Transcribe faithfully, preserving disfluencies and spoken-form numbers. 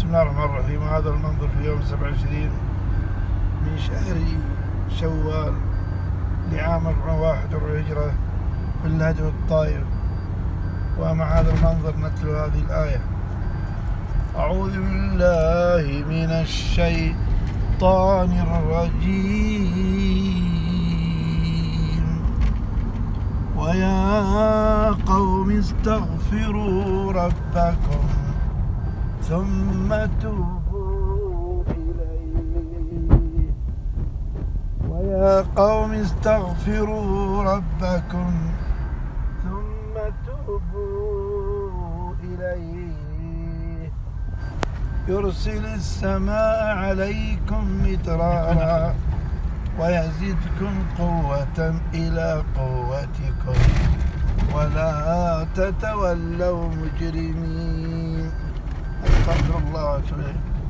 بسم الله الرحمن الرحيم. هذا المنظر في يوم سبعة وعشرين من شهر شوال لعام أربعة واحد والهجرة في النجف الطاير. ومع هذا المنظر نتلو هذه الآية: أعوذ بالله من الشيطان الرجيم. ويا قوم استغفروا ربكم ثم توبوا إليه. ويا قوم استغفروا ربكم ثم توبوا إليه يرسل السماء عليكم مدرارا ويزدكم قوة إلى قوتكم ولا تتولوا مجرمين. أستغفر الله وأتوب إليه.